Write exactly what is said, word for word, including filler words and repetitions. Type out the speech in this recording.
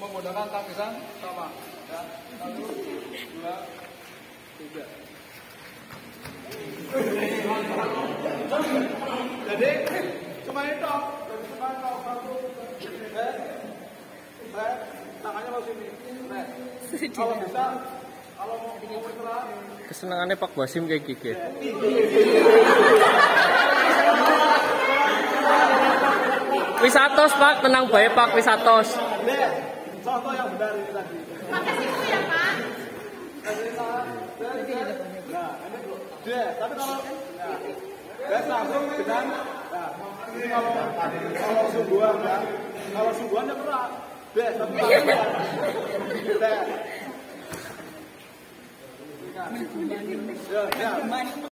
menggunakan tangisan sama. Ya, satu, dua, tiga. Jadi cuma itu, cuma itu satu, back, back, tangannya mau sini, back. Kalau bisa, kalau mau bergerak. Kesenangannya Pak Basim kayak gigit. Wisatos Pak, tenang baik Pak, wisatos. Contoh yang benar ini tadi. Pakai siku ya Pak. Nah, ini dulu. D, tapi kalau ya, back langsung dengan nah, ini kalau kalau sungguhan ya, kalau sungguhannya berat. B, tapi D. Ya, ya.